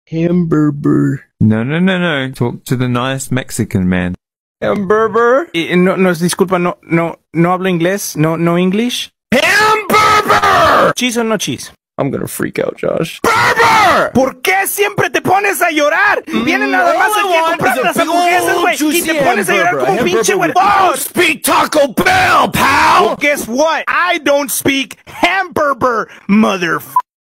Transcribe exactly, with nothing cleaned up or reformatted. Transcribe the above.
Hamburbur. No, no, no, no. Talk to the nice Mexican man. Hamburbur. Eh, no, no, disculpa, no, no, no hablo inglés, no, no English. Hamburbur. Cheese or no cheese? I'm gonna freak out, Josh. Burber. ¿Por qué siempre te pones a llorar? Viene Mm, nada más all I aquí a want comprar is a las big hamburguesas, old güey, y juicy te pones a llorar hamburger. como un pinche Hamburger. huevón. Oh, speak Taco Bell, pal! Well, guess what? I don't speak hamburger, motherfucker.